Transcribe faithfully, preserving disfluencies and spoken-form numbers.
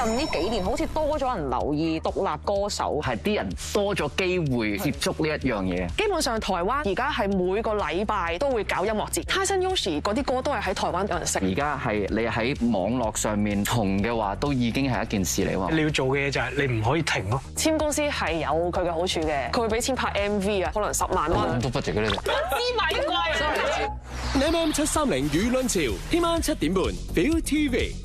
近呢幾年好似多咗人留意獨立歌手， 係啲人多咗機會接觸呢一樣嘢。 基本上台灣而家係每個禮拜都會搞音樂節，Tyson Yoshi 嗰啲歌都係喺台灣有人識。 而家係你喺網絡上面紅嘅話，都已經係一件事嚟喎。 你要做嘅嘢就係你唔可以停咯。 簽公司係有佢嘅好處嘅，佢會俾錢拍 M V 啊，可能十萬蚊。 咁都不值嘅呢度。 芝麻一個。 M M 七三零輿論潮，聽晚七點半，Viu T V。